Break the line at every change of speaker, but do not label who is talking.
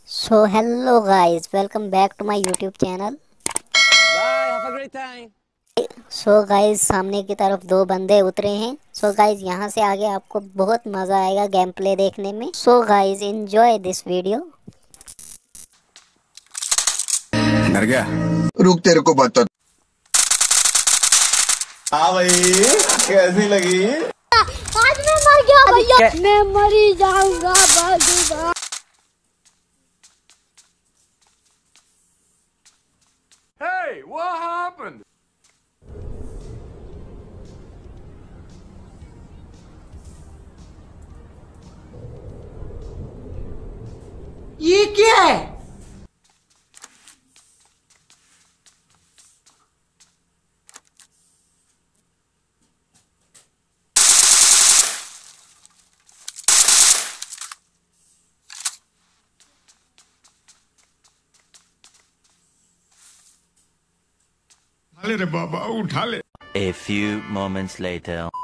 So hello guys, welcome back to my YouTube channel.
Bye, have a great time.
So guys, सामने की तरफ दो बंदे उतरे हैं. So guys, यहाँ से आगे आपको बहुत मजा आएगा गेम प्ले देखने में. So guys, enjoy this video.
डर गया। रुक तेरे को बता। हाँ भाई, कैसी लगी?
आज मैं मर गया भैया, मैं मरी जाऊंगा बाजूबा।
Hey, what happened?
ये क्या है?
उठा ले रे बाबा, उठा ले।
A few moments later.